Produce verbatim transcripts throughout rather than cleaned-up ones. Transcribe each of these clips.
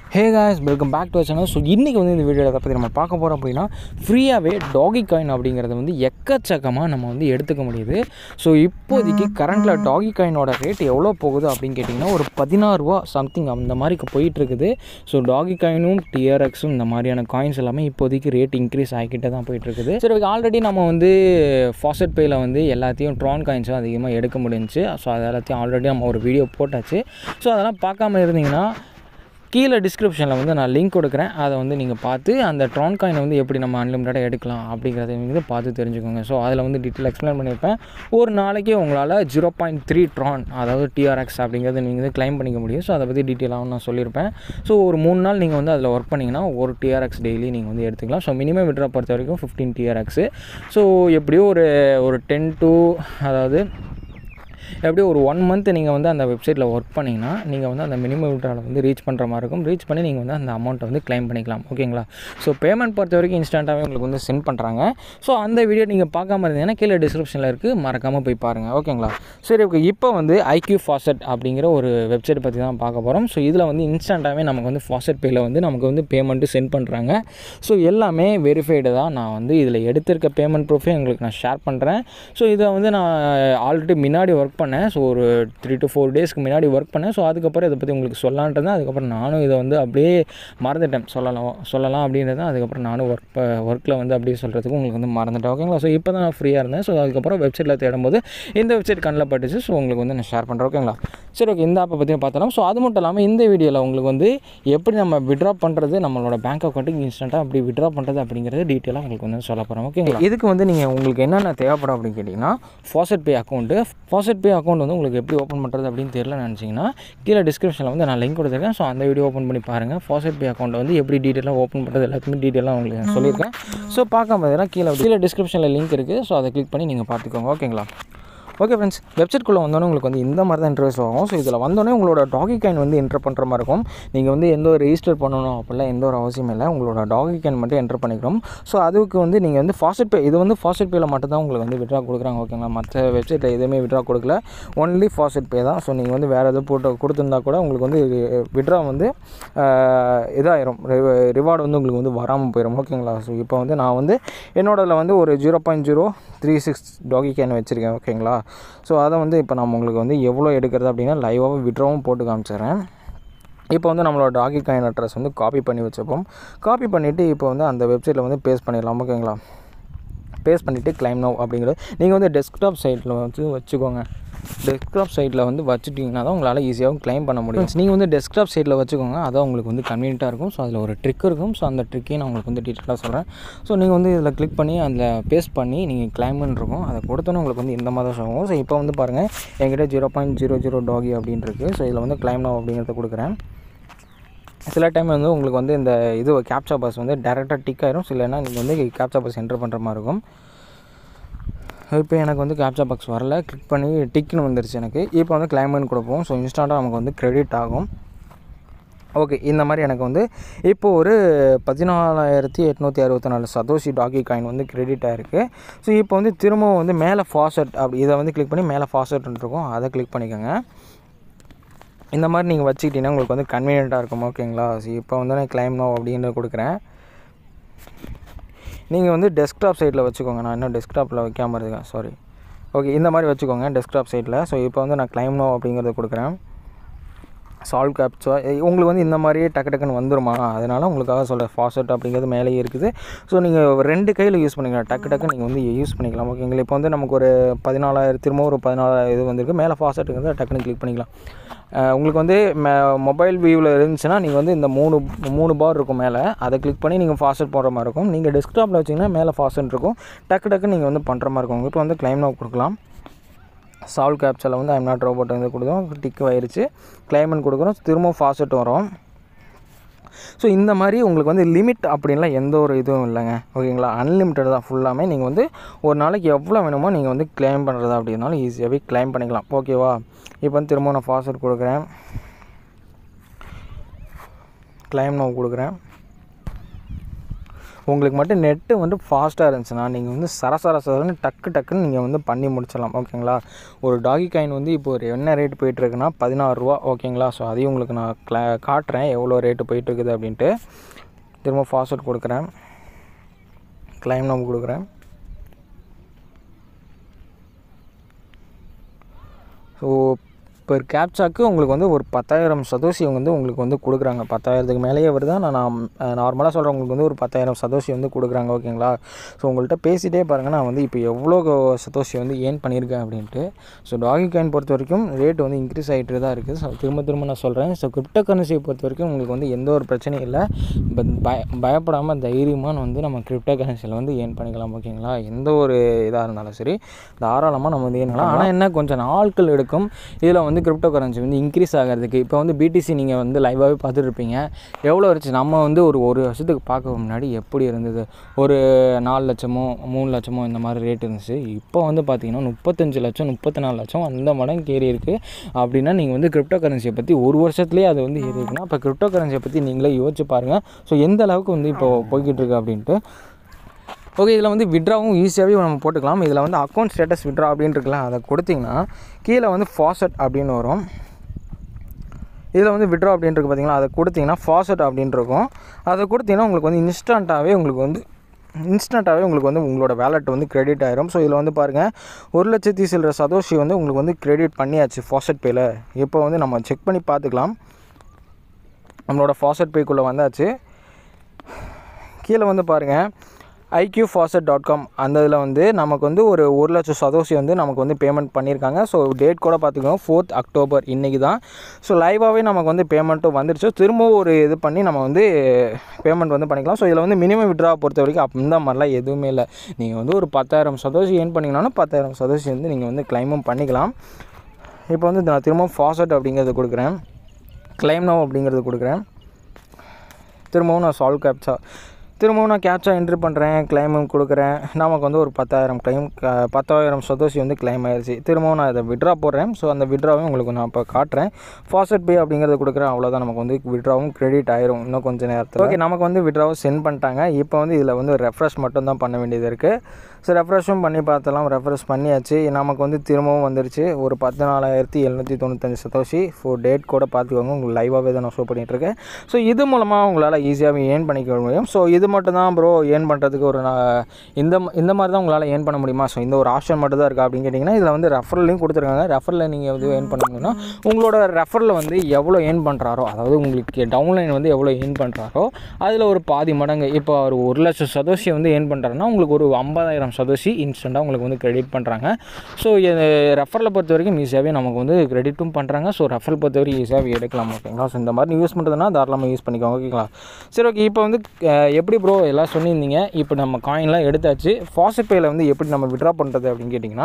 Hey guys, welcome back to our channel. So இன்னைக்கு வந்து இந்த வீடியோல பத்தி நம்ம பார்க்க போறோம் அப்படினா ஃப்ரீயாவே டாகி காயின் அப்படிங்கறது வந்து எக்கச்சக்கமா நம்ம வந்து எடுத்துக்க முடியுது. ஸோ இப்போதைக்கு கரண்ட்ல டாகி காயினோட ரேட் எவ்வளவு போகுது அப்படினு கேட்டிங்கனா ஒரு பதினாறு ரூபாய் சம்திங் அந்த மாதிரி போயிட்டு இருக்குது. ஸோ டாகி காயினும் T R X இந்த மாதிரியான காயின்ஸ் எல்லாமே இப்போதைக்கு ரேட் இன்க்ரீஸ் ஆகிட்டே தான் போயிட்டு இருக்குது. சரி ஆல்ரெடி நம்ம வந்து ஃபாசெட் பேல வந்து எல்லாத்தையும் ட்ரான் காயின்ஸ் அதிகமாக எடுக்க முடிஞ்சுச்சு. ஸோ அது எல்லாத்தையும் ஆல்ரெடி நம்ம ஒரு வீடியோ போட்டாச்சு. ஸோ அதெல்லாம் பார்க்காம இருந்தீங்கன்னா கீழே டிஸ்கிரிப்ஷனில் வந்து நான் லிங்க் கொடுக்குறேன். அதை வந்து நீங்கள் பார்த்து அந்த ட்ரான் காயினை வந்து எப்படி நம்ம அன்லிமிட்டடாக எடுக்கலாம் அப்படிங்கிறத வந்து பார்த்து தெரிஞ்சுக்கோங்க. ஸோ அதில் வந்து டீட்டெயில் எக்ஸ்பிளைன் பண்ணியிருப்பேன். ஒரு நாளைக்கு உங்களால் ஜீரோ பாயிண்ட் த்ரீ ட்ரான் அதாவது T R X அப்படிங்கிறது நீங்கள் வந்து கிளைம் பண்ணிக்க முடியும். ஸோ அதை பற்றி டீட்டெயிலாகவும் நான் சொல்லியிருப்பேன். ஸோ ஒரு மூணு நாள் நீங்கள் வந்து அதில் ஒர்க் பண்ணிங்கன்னா ஒரு T R X டெய்லி நீங்கள் வந்து எடுத்துக்கலாம். ஸோ மினிமம் விட்ரா பொறுத்த வரைக்கும் fifteen T R X. So எப்படியோ ஒரு ஒரு டென் டூ அதாவது எப்படியும் ஒரு ஒன் மந்த் நீங்கள் வந்து அந்த வெப்சைட்டில் ஒர்க் பண்ணிங்கன்னா நீங்கள் வந்து அந்த மினிமம் விட்ராவில் வந்து ரீச் பண்ணுற மாதிரி இருக்கும். ரீச் பண்ணி நீங்கள் வந்து அந்த அமௌண்ட்டை வந்து கிளைம் பண்ணிக்கலாம். ஓகேங்களா? ஸோ பேமெண்ட் பொறுத்த வரைக்கும் இன்ஸ்டண்ட்டாகவே உங்களுக்கு வந்து சென்ட் பண்ணுறாங்க. ஸோ அந்த வீடியோ நீங்கள் பார்க்காம இருந்தீங்கன்னா கீழே டிஸ்கிரிப்ஷனில் இருக்குது, மறக்காமல் போய் பாருங்கள். ஓகேங்களா? சரி ஓகே, இப்போ வந்து ஐக்யூ ஃபாசெட் அப்படிங்கிற ஒரு வெப்சைட் பற்றி தான் பார்க்க போகிறோம். ஸோ இதில் வந்து இன்ஸ்டண்ட்டாகவே நமக்கு வந்து ஃபாசெட் பேயில் வந்து நமக்கு வந்து பேமெண்ட்டு சென்ட் பண்ணுறாங்க. ஸோ எல்லாமே வெரிஃபைடு தான். நான் வந்து இதில் எடுத்திருக்க பேமெண்ட் ப்ரூஃபே உங்களுக்கு நான் ஷேர் பண்ணுறேன். ஸோ இதை வந்து நான் ஆல்ரெடி முன்னாடி ஒர்க் பண்ணேன். ஸோ ஒரு த்ரீ டு ஃபோர் டேஸ்க்கு முன்னாடி ஒர்க் பண்ணேன். ஸோ அதுக்கப்புறம் இதை பற்றி உங்களுக்கு சொல்லலான்ட்டு தான். அதுக்கப்புறம் நானும் இதை வந்து அப்படியே மறந்துட்டேன். சொல்லலாம் சொல்லலாம் அப்படின்றது தான். அதுக்கப்புறம் நானும் ஒர்க் ஒர்க்கில் வந்து அப்படியே சொல்கிறதுக்கு உங்களுக்கு வந்து மறந்துட்டேன். ஓகேங்களா? ஸோ இப்போ தான் நான் ஃப்ரீயாக இருந்தேன். ஸோ அதுக்கப்புறம் வெப்சைட்டில் தேடும்போது இந்த வெப்சைட் கண்ணில் பட்டுச்சு. ஸோ உங்களுக்கு வந்து நான் ஷேர் பண்ணுறேன். ஓகேங்களா? சரி ஓகே, இந்த ஆப்பை பற்றி பார்த்தலாம். ஸோ அது மட்டும் இல்லாமல் இந்த வீடியோவில் உங்களுக்கு வந்து எப்படி நம்ம விட்ரா பண்ணுறது, நம்மளோட பேங்க் அக்கௌண்ட்டுக்கு இன்ஸ்டண்ட்டாக அப்படி விட்ரா பண்ணுறது அப்படிங்கிறது டீட்டெயிலாக உங்களுக்கு வந்து சொல்ல போகிறோம். ஓகேங்களா? இதுக்கு வந்து நீங்கள் உங்களுக்கு என்னென்ன தேவைப்படும் அப்படின்னு கேட்டிங்கன்னா FaucetPay account. FaucetPay account வந்து உங்களுக்கு எப்படி ஓப்பன் பண்ணுறது அப்படின்னு தெரியல நினச்சிங்கன்னா கீழே டிஸ்கிரிப்ஷனில் வந்து நான் லிங்க் கொடுத்துருக்கேன். ஸோ அந்த வீடியோ ஓப்பன் பண்ணி பாருங்கள். ஃபாசெட் பே அக்கௌண்ட்டை வந்து எப்படி டீட்டெயிலாக ஓப்பன் பண்ணுறது எல்லாத்தையுமே டீட்டெயிலாக உங்களுக்கு சொல்லியிருக்கேன். ஸோ பார்க்காம பார்த்தீங்கன்னா கீழே கீழே டிஸ்கிரிப்ஷனில் லிங்க் இருக்குது. ஸோ அதை கிளிக் பண்ணி நீங்கள் பார்த்துக்கோங்க. ஓகேங்களா? ஓகே ஃப்ரெண்ட்ஸ், வெப்சைட்குள்ளே வந்தோன்னே உங்களுக்கு வந்து இந்த மாதிரி தான் இன்ட்ரெஸ்ட் ஆகும். ஸோ இதில் வந்தோடனே உங்களோட டாகி காயின் வந்து என்ட்ரு பண்ணுற மாதிரி இருக்கும். நீங்கள் வந்து எந்த ஒரு ரெஜிஸ்டர் பண்ணணும் அப்படிலாம் எந்த ஒரு அவசியம் இல்லை. உங்களோட டாகி காயின் மட்டும் என்ட்ரு பண்ணிக்கிறோம். ஸோ அதுக்கு வந்து நீங்கள் வந்து ஃபாசெட் பே இது வந்து ஃபாசெட் பேயில் மட்டும் தான் உங்களுக்கு வந்து விட்ரா கொடுக்குறாங்க. ஓகேங்களா? மற்ற வெப்சைட்டில் எதுவுமே விட்ரா கொடுக்கல. ஒன்லி ஃபாசெட் பே தான். ஸோ நீங்கள் வந்து வேறு எதுவும் போட்டு கொடுத்துருந்தா கூட உங்களுக்கு வந்து விட்ரா வந்து இதாயிரும், ரிவார்டு வந்து உங்களுக்கு வந்து வராமல் போயிடும். ஓகேங்களா? ஸோ இப்போ வந்து நான் வந்து என்னோடதில் வந்து ஒரு zero point zero three six Dogecoin வச்சுருக்கேன். ஓகேங்களா? ஸோ அதை வந்து இப்போ நம்ம உங்களுக்கு வந்து எவ்வளோ எடுக்கிறது அப்படின்னா லைவாக விட்ராவும் போட்டு காமிச்சிடுறேன். இப்போ வந்து நம்மளோட டாகி காயின் அட்ரஸ் வந்து காப்பி பண்ணி வச்சுப்போம். காப்பி பண்ணிவிட்டு இப்போ வந்து அந்த வெப்சைட்டில் வந்து பேஸ்ட் பண்ணிடலாம். ஓகேங்களா? பேஸ்ட் பண்ணிவிட்டு கிளைம் நவ் அப்படிங்கிறது நீங்கள் வந்து டெஸ்க்டாப் சைட்டில் வந்து வச்சுக்கோங்க. டெஸ்க்டாப் சைட்டில் வந்து வச்சுட்டிங்கன்னா தான் உங்களால் ஈஸியாகவும் கிளைம் பண்ண முடியும். நீங்கள் வந்து டெஸ்க்டாப் சைட்டில் வச்சுக்கோங்க, அதான் உங்களுக்கு வந்து கன்வீனியண்ட்டாக இருக்கும். ஸோ அதில் ஒரு ட்ரிக் இருக்கும். ஸோ அந்த ட்ரிக்கையும் நான் உங்களுக்கு வந்து டீட்டெயிலாக சொல்கிறேன். ஸோ நீங்கள் வந்து இதில் கிளிக் பண்ணி அதில் பேஸ்ட் பண்ணி நீங்கள் கிளைம்னு இருக்கும். அதை கொடுத்தோன்னே உங்களுக்கு வந்து இந்த மாதிரி தான் ஆகும். ஸோ இப்போ வந்து பாருங்கள், என்கிட்ட ஜீரோ பாயிண்ட் ஜீரோ ஜீரோ டாகி அப்படின்னு இருக்குது. ஸோ இதில் வந்து கிளைம் நவ் அப்படிங்கிறத கொடுக்குறேன். சில டைம் வந்து உங்களுக்கு வந்து இந்த இது கேப்சா பாஸ் வந்து டேரெக்டாக டிக் ஆயிரும். இல்லைன்னா நீங்கள் வந்து கேப்சா பாஸ் என்ட்ரு பண்ணுற மாதிரி இருக்கும். இப்போ எனக்கு வந்து கேப்சா பாக்ஸ் வரல. கிளிக் பண்ணி டிக்னு வந்துருச்சு எனக்கு. இப்போ வந்து கிளைம்னு கொடுப்போம். ஸோ இன்ஸ்டண்ட்டாக நமக்கு வந்து கிரெடிட் ஆகும். ஓகே, இந்த மாதிரி எனக்கு வந்து இப்போது ஒரு பதினாலாயிரத்தி எட்நூற்றி அறுபத்தி நாலு சதோஷி டாகி காயின் வந்து கிரெடிட் ஆகிருக்கு. ஸோ இப்போ வந்து திரும்பவும் வந்து மேலே ஃபாசெட் அப்படி இதை வந்து கிளிக் பண்ணி மேலே ஃபாசெட்னு இருக்கும், அதை கிளிக் பண்ணிக்கோங்க. இந்த மாதிரி நீங்கள் வச்சுக்கிட்டிங்கன்னா உங்களுக்கு வந்து கன்வீனியண்ட்டாக இருக்கும். ஓகேங்களா? ஸோ இப்போ வந்து நான் கிளைம் நவ் அப்படின்னு கொடுக்குறேன். நீங்கள் வந்து டெஸ்க்டாப் சைட்டில் வச்சுக்கோங்க. நான் இன்னும் டெஸ்க்டாப்பில் வைக்காமல் இருக்கேன், சாரி. ஓகே, இந்த மாதிரி வச்சுக்கோங்க டெஸ்க்டாப் சைட்டில். ஸோ இப்போ வந்து நான் கிளைம் நவ் அப்படிங்கிறத கொடுக்குறேன். சால்வ் கேப்சா உங்களுக்கு வந்து இந்த மாதிரியே டக்கு டக்குன்னு வந்துருமா, அதனால் உங்களுக்காக சொல்கிறேன். ஃபாசெட் அப்படிங்கிறது மேலேயே இருக்குது. ஸோ நீங்கள் ரெண்டு கையில் யூஸ் பண்ணிக்கலாம், டக்கு டக்கு நீங்கள் வந்து யூஸ் பண்ணிக்கலாம். ஓகேங்களா? இப்போ வந்து நமக்கு ஒரு பதினாலாயிரம் திரும்ப ஒரு பதினாலாயிரம் இது வந்துருக்கு. மேலே ஃபாசெட்டுங்கிறது டக்குன்னு கிளிக் பண்ணிக்கலாம். உங்களுக்கு வந்து மே மொபைல் வியூவில் இருந்துச்சுன்னா நீங்கள் வந்து இந்த மூணு மூணு பார் இருக்கும் மேலே, அதை கிளிக் பண்ணி நீங்கள் ஃபாசெட் போடுற மாதிரி இருக்கும். நீங்கள் டெஸ்க்டாப்பில் வச்சிங்கன்னா மேலே ஃபாசெட் இருக்கும். டக்கு டக்கு நீங்கள் வந்து பண்ணுற மாதிரி இருக்கும். இப்போ வந்து கிளைம் நவ் கொடுக்கலாம். சால்வ் கேப்சாவில் வந்து ஐம் நாட் ரோபோட் வந்து கொடுத்தோம், டிக் ஆயிடுச்சு. கிளைம்னு கொடுக்குறோம், திரும்பவும் ஃபாசெட் வரும். ஸோ இந்த மாதிரி உங்களுக்கு வந்து லிமிட் அப்படின்லாம் எந்த ஒரு இதுவும் இல்லைங்க. ஓகேங்களா? அன்லிமிட்டட் தான் ஃபுல்லாமே. நீங்கள் வந்து ஒரு நாளைக்கு எவ்வளோ வேணுமோ நீங்கள் வந்து கிளைம் பண்ணுறது அப்படின்னாலும் ஈஸியாகவே கிளைம் பண்ணிக்கலாம். ஓகேவா? இப்போ வந்து திரும்ப நான் ஃபாசெட் கொடுக்குறேன், கிளைம் நவ் கொடுக்குறேன். உங்களுக்கு மட்டும் நெட்டு வந்து ஃபாஸ்ட்டாக இருந்துச்சுன்னா நீங்கள் வந்து சரசர சரன்னு டக்கு டக்குன்னு நீங்கள் வந்து பண்ணி முடிச்சிடலாம். ஓகேங்களா. ஒரு டாகி காயின் வந்து இப்போ ஒரு என்ன ரேட் போயிட்டுருக்குன்னா பதினாறு ரூபா. ஓகேங்களா. ஸோ அதையும் உங்களுக்கு நான் கிளா காட்டுறேன் எவ்வளோ ரேட்டு போயிட்டுருக்குது அப்படின்ட்டு. திரும்ப ஃபாஸ்வேர்ட் கொடுக்குறேன், கிளைம் நம்பர் கொடுக்குறேன். ஸோ இப்போ கேப்சாக்கு உங்களுக்கு வந்து ஒரு பத்தாயிரம் சதோசி வந்து உங்களுக்கு வந்து கொடுக்குறாங்க. பத்தாயிரத்துக்கு மேலேயே வருதா நான் நான் நார்மலாக சொல்கிறேன். உங்களுக்கு வந்து ஒரு பத்தாயிரம் சதோசி வந்து கொடுக்குறாங்க. ஓகேங்களா. ஸோ உங்கள்கிட்ட பேசிகிட்டே பாருங்கள் நான் வந்து இப்போ எவ்வளோ சதோசி வந்து ஏர்ன் பண்ணியிருக்கேன் அப்படின்ட்டு. ஸோ டாகி காயின் பொறுத்த வரைக்கும் ரேட் வந்து இன்க்ரீஸ் ஆகிட்டு தான் இருக்குது. ஸோ திரும்ப திரும்ப நான் சொல்கிறேன். ஸோ கிரிப்டோ கரன்சியை பொறுத்த வரைக்கும் உங்களுக்கு வந்து எந்த ஒரு பிரச்சனையும் இல்லை. பட் பய பயப்படாமல் தைரியமாக வந்து நம்ம கிரிப்டோ கரன்சியில் வந்து ஏர்ன் பண்ணிக்கலாம். ஓகேங்களா. எந்த ஒரு இதாக இருந்தாலும் சரி தாராளமாக நம்ம வந்து ஏர்ன் பண்ணலாம். ஆனால் என்ன கொஞ்சம் நாட்கள் எடுக்கும் இதில் வந்து கிரிப்டோ கரன்சி வந்து இன்க்ரீஸ் ஆகிறதுக்கு. இப்போ வந்து பிடிசி நீங்கள் வந்து லைவாகவே பார்த்துட்ருப்பீங்க எவ்வளோ இருந்துச்சு. நம்ம வந்து ஒரு ஒரு வருஷத்துக்கு பார்க்க முன்னாடி எப்படி இருந்தது, ஒரு நாலு லட்சமோ மூணு லட்சமோ இந்த மாதிரி ரேட் இருந்துச்சு. இப்போ வந்து பார்த்திங்கன்னா முப்பத்தஞ்சு லட்சம் முப்பத்தி நாலு லட்சம் அந்த மடங்கு ஏறி இருக்குது. அப்படின்னா நீங்கள் வந்து கிரிப்டோ கரன்சியை பற்றி ஒரு வருஷத்துலேயே அது வந்து ஏறி இருக்குன்னா இப்போ கிரிப்டோ கரன்சியை பற்றி நீங்களே யோசிச்சு பாருங்கள். ஸோ எந்த அளவுக்கு வந்து இப்போ போய்கிட்டு இருக்கு அப்படின்ட்டு. ஓகே. இதில் வந்து விட்ராவும் ஈஸியாகவே நம்ம போட்டுக்கலாம். இதில் வந்து அக்கௌண்ட் ஸ்டேட்டஸ் விட்ரா அப்படின்னு இருக்கலாம். அதை கொடுத்திங்கன்னா கீழே வந்து ஃபாசட் அப்படின்னு வரும். இதில் வந்து விட்ரா அப்படின்ட்டு பார்த்திங்கன்னா அதை கொடுத்திங்கன்னா ஃபாசட் அப்படின்ட்டு இருக்கும். அதை கொடுத்திங்கன்னா உங்களுக்கு வந்து இன்ஸ்டண்ட்டாகவே உங்களுக்கு வந்து இன்ஸ்டண்ட்டாகவே உங்களுக்கு வந்து உங்களோட வேலெட் வந்து கிரெடிட் ஆயிரும். ஸோ இதில் வந்து பாருங்கள் ஒரு லட்சத்தி சில்லற சதோஷி வந்து உங்களுக்கு வந்து கிரெடிட் பண்ணியாச்சு ஃபாசட் பேயில். இப்போ வந்து நம்ம செக் பண்ணி பார்த்துக்கலாம். நம்மளோட ஃபாசட் பேக்குள்ளே வந்தாச்சு. கீழே வந்து பாருங்கள் ஐக்யூ ஃபாசட் டாட் காம் அந்த இதில் வந்து நமக்கு வந்து ஒரு ஒரு லட்சம் சதோசி வந்து நமக்கு வந்து பேமெண்ட் பண்ணியிருக்காங்க. ஸோ டேட் கூட பார்த்துக்கோங்க ஃபோர்த் அக்டோபர் இன்றைக்கி தான். ஸோ லைவாகவே நமக்கு வந்து பேமெண்ட்டும் வந்துடுச்சு. திரும்பவும் ஒரு இது பண்ணி நம்ம வந்து பேமெண்ட் வந்து பண்ணிக்கலாம். ஸோ இதில் வந்து மினிமம் விட்ரா பொறுத்த வரைக்கும் அப் இந்த மாதிரிலாம் எதுவுமே இல்லை. நீங்கள் வந்து ஒரு பத்தாயிரம் சதோசி ஏர்ன் பண்ணிங்கனாலும் பத்தாயிரம் சதோசி வந்து நீங்கள் வந்து கிளைமும் பண்ணிக்கலாம். இப்போ வந்து நான் திரும்பவும் ஃபாசட் அப்படிங்கிறது கொடுக்குறேன், கிளைம் நவ் அப்படிங்கிறது கொடுக்குறேன். திரும்பவும் நான் சால்வ் கேப்சா திரும்பவும் நான் கேப்சா என்ட்ரி பண்ணுறேன், கிளைமும் கொடுக்குறேன். நமக்கு வந்து ஒரு பத்தாயிரம் கிளைம் பத்தாயிரம் சதோசி வந்து கிளைம் ஆயிடுச்சு. திரும்பவும் நான் இதை விட்ரா போடுறேன். ஸோ அந்த விட்ராவும் உங்களுக்கு நான் இப்போ காட்டுறேன். ஃபாஸ்ட் பே அப்படிங்கிறத கொடுக்குறேன். அவ்வளோதான். நமக்கு வந்து விட்ராவும் கிரெடிட் ஆயிரும் இன்னும் கொஞ்சம் நேரத்தில். ஓகே. நமக்கு வந்து விட்ராவும் சென்ட் பண்ணிட்டாங்க. இப்போ வந்து இதில் வந்து ரெஃப்ரெஷ் மட்டும் தான் பண்ண வேண்டியது இருக்குது. ஸோ ரெஃப்ரெஷும் பண்ணி பார்த்தலாம். ரெஃப்ரெஷ் பண்ணியாச்சு. நமக்கு வந்து திரும்பவும் வந்துருச்சு ஒரு பதினாலாயிரத்தி எழுநூற்றி தொண்ணூத்தஞ்சு சதோஷி. ஃபோர் டேட் கூட பார்த்துக்கோங்க. உங்களுக்கு லைவாகவே தான் நான் ஷோ பண்ணிகிட்ருக்கேன். ஸோ இது மூலமாக உங்களால் ஈஸியாகவே ஏர்ன் பண்ணிக்க முடியும். ஸோ இது மட்டும் தான் ப்ரோ ஏர்ன் பண்ணுறதுக்கு ஒரு இந்த இந்த மாதிரி தான் உங்களால் ஏர்ன் பண்ண முடியுமா? ஸோ இந்த ஒரு ஆப்ஷன் மட்டும் தான் இருக்கா அப்படின்னு கேட்டிங்கன்னா இதில் வந்து ரெஃபரலையும் கொடுத்துருக்காங்க. ரெஃபரில் நீங்கள் வந்து ஏர்ன் பண்ணணும்னா உங்களோட ரெஃபரில் வந்து எவ்வளோ ஏர்ன் பண்ணுறாரோ, அதாவது உங்களுக்கு டவுன்லைன் வந்து எவ்வளோ ஏர்ன் பண்ணுறாரோ அதில் ஒரு பாதி மடங்கு. இப்போ ஒரு ஒரு லட்சம் சதோஷியை வந்து ஏர்ன் பண்ணுறாருன்னா உங்களுக்கு ஒரு ஐம்பதாயிரம் சதோஷி இன்ஸ்டண்ட்டாக உங்களுக்கு வந்து கிரெடிட் பண்ணுறாங்க. ஸோ ரெஃபரில் பொறுத்த வரைக்கும் ஈஸியாகவே நமக்கு வந்து கிரெடிட்டும் பண்ணுறாங்க. ஸோ ரெஃபர் பொறுத்த வரைக்கும் ஈஸியாகவே எடுக்கலாம். ஓகேங்களா. ஸோ இந்த மாதிரி யூஸ் பண்ணுறதுனா தாராளமாக யூஸ் பண்ணிக்கோங்க. ஓகேங்களா. சரி. ஓகே. இப்போ வந்து எப்படி ப்ரோ எல்லாம் சொல்லியிருந்தீங்க. இப்போ நம்ம காயின்லாம் எடுத்தாச்சு. ஃபாஸ்ட் பேயில் வந்து எப்படி நம்ம விட்ரா பண்ணுறது அப்படின்னு கேட்டிங்கன்னா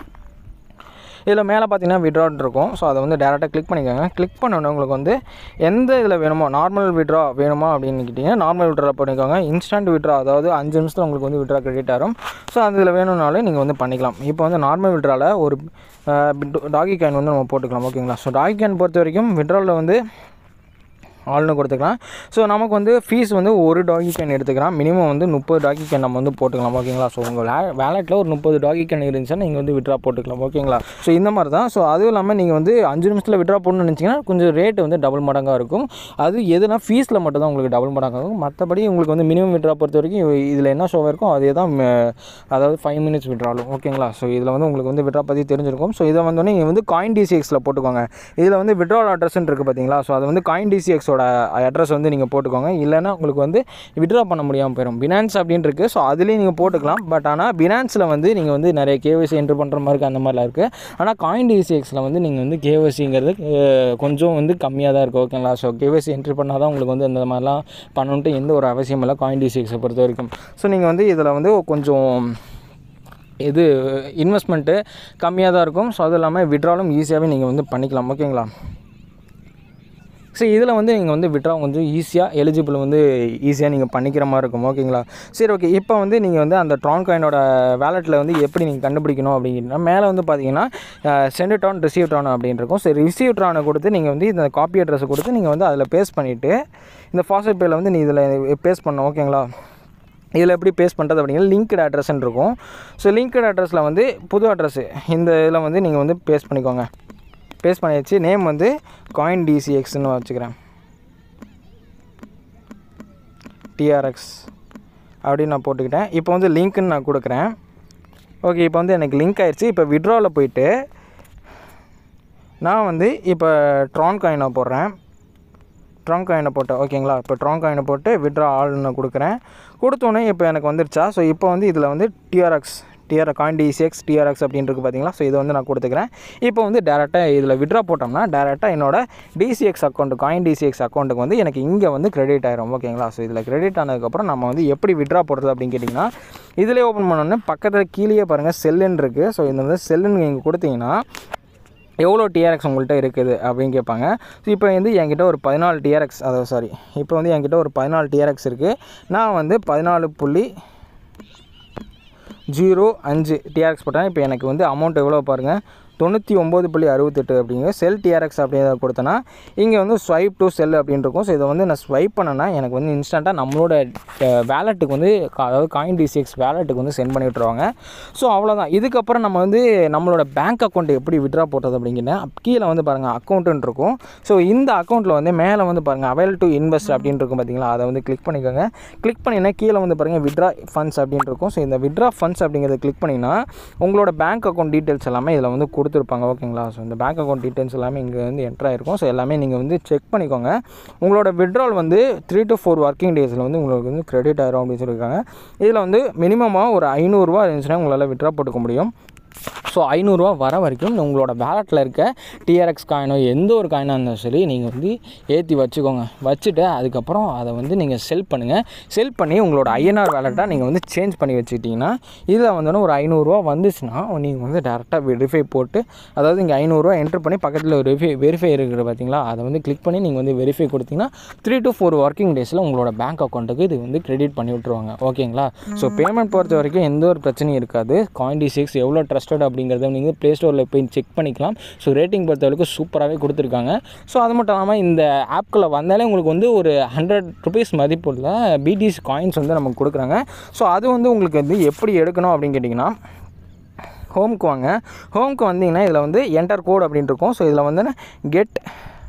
இதில் மேலே பார்த்தீங்கன்னா விட்ரான்னு இருக்கும். ஸோ அதை வந்து டேரெக்டாக கிளிக் பண்ணிக்கோங்க. கிளிக் பண்ணோன்னே உங்களுக்கு வந்து எந்த இதில் வேணுமோ நார்மல் விட்ரா வேணுமா அப்படின்னு கேட்டிங்கன்னா நார்மல் விட்ரா பண்ணிக்கோங்க. இன்ஸ்டன்ட் விட்ரா அதாவது அஞ்சு நிமிஷத்தில் உங்களுக்கு வந்து விட்ரா கிரெடிட் ஆகும். ஸோ அந்த இதில் வேணும்னாலும் நீங்கள் வந்து பண்ணிக்கலாம். இப்போ வந்து நார்மல் விட்ராவில் ஒரு டாகி காயின் வந்து நம்ம போட்டுக்கலாம். ஓகேங்களா. ஸோ டாகி காயின் பொறுத்த வரைக்கும் விட்ராவில் வந்து ஆள்னு கொடுத்துக்கலாம். ஸோ நமக்கு வந்து ஃபீஸ் வந்து ஒரு டாகி கேன் எடுத்துக்கலாம். மினிமம் வந்து முப்பது டாகி கேன் நம்ம வந்து போட்டுக்கலாம். ஓகேங்களா. ஸோ உங்கள் வே வேலெட்டில் ஒரு முப்பது டாகி கேன் இருந்துச்சுன்னா நீங்கள் வந்து விட்ரா போட்டுக்கலாம். ஓகேங்களா. ஸோ இந்த மாதிரி தான். ஸோ அதுவும் இல்லாமல் நீங்கள் வந்து அஞ்சு நிமிஷத்தில் விட்ரா போடணும்னு நினச்சிங்கன்னா கொஞ்சம் ரேட்டு வந்து டபுள் மடங்காக இருக்கும். அது எதுனா ஃபீஸில் மட்டும் தான் உங்களுக்கு டபுள் மடங்காக இருக்கும். மற்றபடி உங்களுக்கு வந்து மினிமம் விட்ரா பொறுத்த வரைக்கும் இதில் என்ன ஷோ இருக்கும் அதே தான், அதாவது ஃபைவ் மினிட்ஸ் விட்ராலும். ஓகேங்களா. ஸோ இதில் வந்து உங்களுக்கு வந்து விட்ரா பற்றி தெரிஞ்சிருக்கும். ஸோ இதை வந்து நீங்கள் வந்து காயின் டிசிஎக்ஸில் போட்டுக்கோங்க. இதில் வந்து விட்ரால் அட்ரஸ்ன்னு இருக்குது பார்த்தீங்களா. ஸோ அது வந்து காயின் டிசிஎக்ஸோட அட்ரஸ் வந்து நீங்கள் போட்டுக்கோங்க. இல்லைன்னா உங்களுக்கு வந்து விட்ரா பண்ண முடியாமல் போயிடும். பினான்ஸ் அப்படின்னு இருக்குது. ஸோ அதுலேயும் நீங்கள் போட்டுக்கலாம். பட் ஆனால் பினான்ஸில் வந்து நீங்கள் வந்து நிறைய கேஒய்சி என்ட்ரு பண்ணுற மாதிரி இருக்குது, அந்த மாதிரிலாம் இருக்குது. ஆனால் காயின் டிசிஎக்ஸில் வந்து நீங்கள் வந்து கேஒய்சிங்கிறது கொஞ்சம் வந்து கம்மியாக தான் இருக்குது. ஓகேங்களா. ஸோ கேஒய்சி என்ட்ரு பண்ணால் தான் உங்களுக்கு வந்து இந்த மாதிரிலாம் பண்ணணுன்ட்டு எந்த ஒரு அவசியம் இல்லை காயின் டிசிஎக்ஸை பொறுத்த வரைக்கும். ஸோ நீங்கள் வந்து இதில் வந்து கொஞ்சம் இது இன்வெஸ்ட்மெண்ட்டு கம்மியாக தான் இருக்கும். ஸோ அதுவும் இல்லாமல் விட்ராலும் ஈஸியாகவே நீங்கள் வந்து பண்ணிக்கலாம். ஓகேங்களா. ஸோ இதில் வந்து நீங்கள் வந்து விட்ரா கொஞ்சம் ஈஸியாக எலிஜிபிள் வந்து ஈஸியாக நீங்கள் பண்ணிக்கிற மாதிரி இருக்கும். ஓகேங்களா. சரி. ஓகே. இப்போ வந்து நீங்கள் வந்து அந்த ட்ரான் காயினோட வேலெட்டில் வந்து எப்படி நீங்கள் கண்டுபிடிக்கணும் அப்படிங்கன்னா மேலே வந்து பார்த்தீங்கன்னா சென்ட் ட்ரான் ரிசீவ் ட்ரான் அப்படின்னு இருக்கும். ஸோ ரிசீவ் ட்ரானை கொடுத்து நீங்கள் வந்து இந்த காப்பி அட்ரஸை கொடுத்து நீங்கள் வந்து அதில் பேஸ்ட் பண்ணிவிட்டு இந்த ஃபாஸ்ட் பேயில் வந்து நீ இதில் பேஸ்ட் பண்ணணும். ஓகேங்களா. இதில் எப்படி பேஸ்ட் பண்ணுறது அப்படிங்கிற லிங்க்டு அட்ரஸ்ன்னு இருக்கும். ஸோ லிங்க்டு அட்ரஸில் வந்து புது அட்ரஸ்ஸு இந்த இதில் வந்து நீங்கள் வந்து பேஸ்ட் பண்ணிக்கோங்க. பேஸ்ட் பண்ணியாச்சு. நேம் வந்து காயின் டிசிஎக்ஸ்ன்னு வச்சுக்கிறேன், டிஆர்எக்ஸ் அப்படின்னு நான் போட்டுக்கிட்டேன். இப்போ வந்து லிங்க்குன்னு நான் கொடுக்குறேன். ஓகே, இப்போ வந்து எனக்கு லிங்க் ஆயிடுச்சு. இப்போ விட்ராவில் போயிட்டு நான் வந்து இப்போ ட்ரான் காயினை போடுறேன். ட்ரான் காயினை போட்டேன். ஓகேங்களா, இப்போ ட்ரான் காயினை போட்டு விட்ரா ஆல்னு கொடுக்குறேன். கொடுத்தோன்னே இப்போ எனக்கு வந்துருச்சா. ஸோ இப்போ வந்து இதில் வந்து TRX TR coin TCX TRX அப்படின்னு இருக்குது பார்த்தீங்களா. ஸோ இதை வந்து நான் கொடுத்துக்கிறேன். இப்போ வந்து டேரெக்டாக இதில் விட்ரா போட்டோம்னா டேரெக்டாக என்னோட டிசிஎக்ஸ் அக்கௌண்ட்டு காயின் டிசிஎக்ஸ் அக்கௌண்ட்டுக்கு வந்து எனக்கு இங்கே வந்து கிரெடிட் ஆயிரும். ஓகேங்களா, ஸோ இதில் கிரெடிட் ஆனதுக்கப்புறம் நம்ம வந்து எப்படி விட்ரா போடுறது அப்படின்னு கேட்டிங்கன்னா, இதிலே ஓப்பன் பண்ணோன்னே பக்கத்தில் கீழே பாருங்கள் செல்லுன்னு இருக்குது. ஸோ இந்த வந்து செல்லுன்னு நீங்கள் கொடுத்தீங்கன்னா எவ்வளோ டிஆர்எக்ஸ் உங்கள்கிட்ட இருக்குது அப்படின்னு கேட்பாங்க. ஸோ இப்போ வந்து என்கிட்ட ஒரு பதினாலு டிஆர்எக்ஸ் அதாவது சாரி இப்போ வந்து என்கிட்ட ஒரு பதினாலு டிஆர்எக்ஸ் இருக்குது. நான் வந்து பதினாலு புள்ளி ஜீரோ அஞ்சு டிஆர்எக்ஸ் போட்டேன். இப்போ எனக்கு வந்து அமௌண்ட் எவ்வளோ பாருங்கள், தொண்ணூற்றி ஒம்பது புள்ளி அறுபத்தெட்டு அப்படிங்கிற செல் டிஆர்எக்ஸ் அப்படிங்கிறத கொடுத்தேன்னா இங்கே வந்து ஸ்வைப் டு செல் அப்படின்னு இருக்கும். ஸோ இதை வந்து நான் ஸ்வைப் பண்ணேன்னா எனக்கு வந்து இன்ஸ்டண்ட்டாக நம்மளோட வேலெட்டுக்கு வந்து அதாவது காயின் டிசிஎக்ஸ் வேலெட்டுக்கு வந்து சென்ட் பண்ணி விட்ருவாங்க. ஸோ அவ்வளோதான். இதுக்கப்புறம் நம்ம வந்து நம்மளோட பேங்க் அக்கௌண்ட் எப்படி விட்ரா போடுறது அப்படிங்கன்னா கீழே வந்து பாருங்கள் அக்கௌண்ட்டுன்னு இருக்கும். ஸோ இந்த அக்கௌண்ட்டில் வந்து மேலே வந்து பாருங்கள் அவைல் டு இன்வெஸ்ட் அப்படின்னு இருக்கும் பார்த்தீங்களா, அதை வந்து கிளிக் பண்ணிக்கோங்க. கிளிக் பண்ணிங்கன்னா கீழே வந்து பாருங்கள் விட்ரா ஃபண்ட்ஸ் அப்படின்னு இருக்கும். ஸோ இந்த விட்ரா ஃபண்ட்ஸ் அப்படிங்கிறத கிளிக் பண்ணிங்கன்னா உங்களோட பேங்க் அக்கௌண்ட் டீட்டெயில்ஸ் எல்லாமே இதில் வந்து கொடுத்துருப்பாங்க. ஓகேங்களா, ஸோ இந்த பேங்க் அக்கௌண்ட் டீட்டெயில்ஸ் எல்லாமே இங்கே வந்து என்ட்ரு ஆகிருக்கும். ஸோ எல்லாமே நீங்கள் வந்து செக் பண்ணிக்கோங்க. உங்களோட விட்ரால் வந்து த்ரீ டு ஃபோர் ஒர்க்கிங் டேஸில் வந்து உங்களுக்கு வந்து கிரெடிட் ஆயிரும் அப்படின்னு சொல்லியிருக்காங்க. இதில் வந்து மினிமமாக ஒரு ஐநூறுரூவா இருந்துச்சுன்னா உங்களால் விட்ரா போட்டுக்க முடியும். ஸோ ஐநூறுரூவா வர வரைக்கும் உங்களோட வேலெட்டில் இருக்க டிஆர்எக்ஸ் காயினோ எந்த ஒரு காயினாக இருந்தாலும் சரி நீங்கள் வந்து ஏற்றி வச்சுக்கோங்க. வச்சுட்டு அதுக்கப்புறம் அதை வந்து நீங்கள் செல் பண்ணுங்கள். செல் பண்ணி உங்களோட ஐஎன்ஆர் வேலெட்டாக நீங்கள் வந்து சேஞ்ச் பண்ணி வச்சுக்கிட்டிங்கன்னா இதில் வந்து ஒரு ஐநூறுரூவா வந்துச்சுன்னா நீங்கள் வந்து டேரெக்டாக வெரிஃபை போட்டு அதாவது இங்கே ஐநூறுரூவா என்ட்ரு பண்ணி பக்கத்தில் ஒரு வெரிஃபை வெரிஃபை இருக்குது பார்த்தீங்களா, அதை வந்து கிளிக் பண்ணி நீங்கள் வந்து வெரிஃபை கொடுத்தீங்கன்னா த்ரீ டு ஃபோர் ஒர்க்கிங் டேஸில் உங்களோட பேங்க் அக்கௌண்ட்டுக்கு இது வந்து கிரெடிட் பண்ணி விட்ருவாங்க. ஓகேங்களா, ஸோ பேமெண்ட் பொறுத்த வரைக்கும் எந்த ஒரு பிரச்சனையும் இருக்காது. காயின் டிசிஎக்ஸ் எவ்வளோ ட்ரஸ்டட் அப்படிங்கிறத நீங்கள் ப்ளே ஸ்டோரில் போய் செக் பண்ணிக்கலாம். ஸோ ரேட்டிங் பொறுத்தவரைக்கும் சூப்பராகவே கொடுத்துருக்காங்க. ஸோ அது மட்டும் இல்லாமல் இந்த ஆப்குள்ளே வந்தாலே உங்களுக்கு வந்து ஒரு ஹண்ட்ரட் ருபீஸ் மதிப்புள்ள பிடிசி காயின்ஸ் வந்து நமக்கு கொடுக்குறாங்க. ஸோ அது வந்து உங்களுக்கு வந்து எப்படி எடுக்கணும் அப்படின்னு கேட்டிங்கன்னா ஹோம்க்கு வாங்க. ஹோம்க்கு வந்தீங்கன்னா இதில் வந்து என்டர் கோட் அப்படின்னு இருக்கும். ஸோ இதில் வந்து கெட்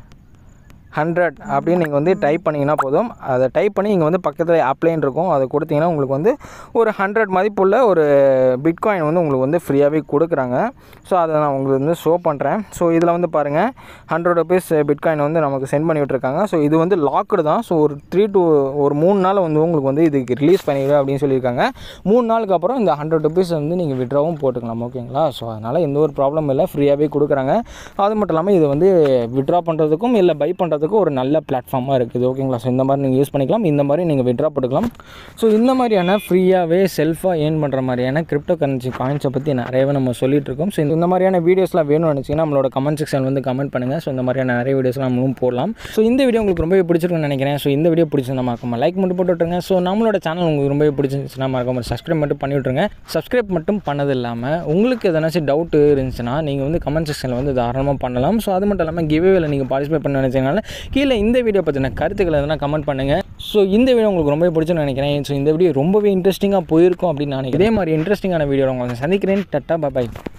ஹண்ட்ரட் அப்படின்னு நீங்கள் வந்து டைப் பண்ணிங்கன்னா போதும். அதை டைப் பண்ணி இங்கே வந்து பக்கத்தில் அப்ளைன் இருக்கும், அதை கொடுத்தீங்கன்னா உங்களுக்கு வந்து ஒரு ஹண்ட்ரட் மதிப்புள்ள ஒரு பிட்காயின் வந்து உங்களுக்கு வந்து ஃப்ரீயாகவே கொடுக்குறாங்க. ஸோ அதை நான் உங்களுக்கு வந்து ஷோ பண்ணுறேன். ஸோ இதில் வந்து பாருங்கள் ஹண்ட்ரட் ருபீஸ் பிட்காயின் வந்து நமக்கு சென்ட் பண்ணி விட்டுருக்காங்க. ஸோ இது வந்து லாக்டு தான். ஸோ ஒரு த்ரீ டூ ஒரு மூணு நாள் வந்து உங்களுக்கு வந்து இதுக்கு ரிலீஸ் பண்ணிடுவேன் அப்படின்னு சொல்லியிருக்காங்க. மூணு நாளுக்கு அப்புறம் இந்த ஹண்ட்ரட் ருபீஸ் வந்து நீங்கள் விட்ராவும் போட்டுக்கலாம். ஓகேங்களா, ஸோ அதனால் எந்த ஒரு ப்ராப்ளம் இல்லை, ஃப்ரீயாகவே கொடுக்குறாங்க. அது மட்டும் இல்லாமல் இது வந்து விட்ரா பண்ணுறதுக்கும் இல்லை பை பண்ணுறதுக்கும் ஒரு நல்ல பிளாட்ஃபார்மாக இருக்குது. ஓகேங்களா, ஸோ இந்த மாதிரி நீங்கள் யூஸ் பண்ணிக்கலாம், இந்த மாதிரி நீங்கள் விட்ரா போட்டுக்கலாம். ஸோ இந்த மாதிரியான ஃப்ரீயாகவே செல்ஃபாக ஏர்ன் பண்ணுற மாதிரியான கிரிப்டோ கரன்சி காயின்ஸை பற்றி நிறையவே நம்ம சொல்லிட்டு இருக்கோம். ஸோ இந்த மாதிரியான வீடியோஸ்லாம் வேணும்னு நினச்சிங்கன்னா நம்மளோட கமெண்ட் செக்ஷன் வந்து கமெண்ட் பண்ணுங்கள். ஸோ இந்த மாதிரியான நிறைய வீடியோஸ்லாம் நம்மளும் போடலாம். ஸோ இந்த வீடியோ உங்களுக்கு ரொம்பவே பிடிச்சிருக்குன்னு நினைக்கிறேன். ஸோ இந்த வீடியோ பிடிச்சிருந்தா மறக்காம லைக் மட்டும் போட்டு விட்டுருங்க. ஸோ நம்மளோட சேனல் உங்களுக்கு ரொம்பவே பிடிச்சிருந்துச்சுன்னா மறக்காம சப்ஸ்கிரைப் மட்டும் பண்ணி விட்ருங்க. சப்ஸ்கிரைப் மட்டும் பண்ணது இல்லாமல் உங்களுக்கு எதனாச்சும் டவுட்டு இருந்துச்சுன்னா நீங்கள் வந்து கமெண்ட் செக்ஷனில் வந்து தாராளமாக பண்ணலாம். ஸோ அது மட்டும் இல்லாமல் கிவ்அவேல நீங்கள் பார்ட்டிசிபேட் பண்ண நினச்சிங்கனால கீழே இந்த வீடியோ பற்றின கருத்துக்களை எதனா கமெண்ட் பண்ணுங்கள். ஸோ இந்த வீடியோ உங்களுக்கு ரொம்பவே பிடிச்சுன்னு நினைக்கிறேன். ஸோ இந்த வீடியோ ரொம்பவே இன்ட்ரெஸ்டிங்காக போயிருக்கும் அப்படின்னு நான் இதே மாதிரி இன்ட்ரெஸ்டிங்கான வீடியோ உங்களை சந்திக்கிறேன். டட்டா பாய்.